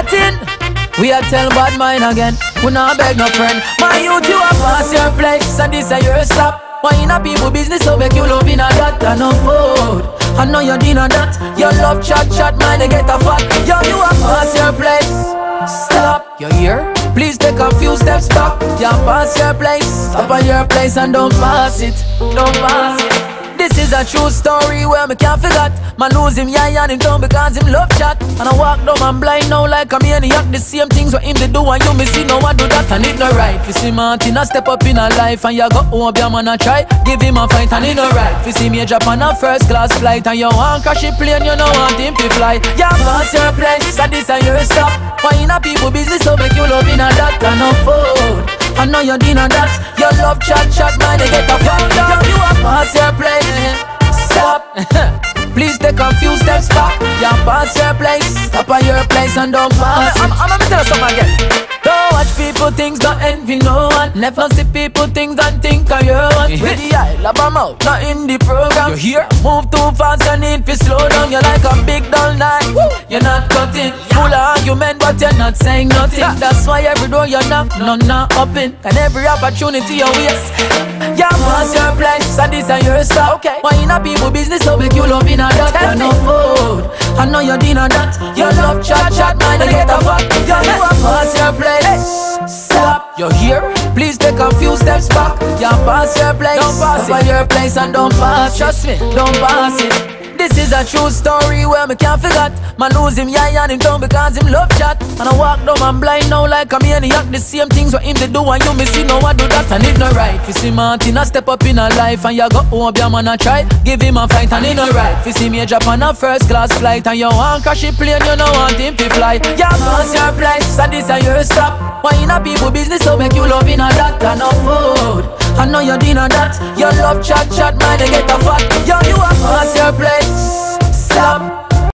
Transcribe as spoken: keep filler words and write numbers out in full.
starting. We are tell bad mind again. We not beg no friend. My youth, you are pass your place, and this is your stop. Why in a people business, so make you love in a that and no food. I know you're dinner that. Your love chat chat, man, they get a fat. Yo, you are pass your place. Stop, you here? Please take a few steps back. You pass your place. Stop at your place and don't pass it. Don't pass it. This is a true story where me can't forget. Man lose him, yeah, and him down because him love chat. And I walk down and blind now like a maniac. The same things what him they do and you me see no one do that. And it no right. Fi see Martin a step up in a life and you go home, your man a try. Give him a fight and it no right. Fi see me drop on a first class flight and you want crash a plane, you know want him to fly. Yeah, pass your place, and this is your stop. Why in a people business so make you love in a that and no food. I know you're dinner that. Your love chat chat, man, they get a fuck down. You are pass your place. Stop. Please take a few steps back. You pass your place. Stop at your place and don't pass it. I'm, I'm, I'm gonna tell you something again. Don't watch people things, don't envy no one. Never see people things and think of your one. With the eye, lab them out, not in the program. You hear? Move too fast, you need to slow down. You're like a big dull knife. You're not cutting. Full of argument, but you're not saying nothing. That's why every door you knock, none not open. And every opportunity you waste. You pass your place, and this is your stop. Okay. Why in a people business, so make you love in a that and no food. I know you're dinner that. Your love chat chat, man, they get a fuck. You are pass your place. Stop, you're here. Please take a few steps back. You pass your place. Don't pass it. Your place and don't pass. Trust me, don't pass it. This is a true story where me can't forget. Man lose him, yeah, and him down because him love chat. And I walk down and blind now like a maniac. The same things what him they do and you me see no one do that. And it no right. Fi see Martin a step up in a life and you go home, your man a try. Give him a fight and it no right. Fi see me drop on a first class flight and you want crash a plane, you know want him to fly. You pass your place, and this is your stop. Why in a people business so make you love in a that and no food. I know you're dinner that. Your love chat chat, man, they get a fat. Yo, you are pass your place. Stop.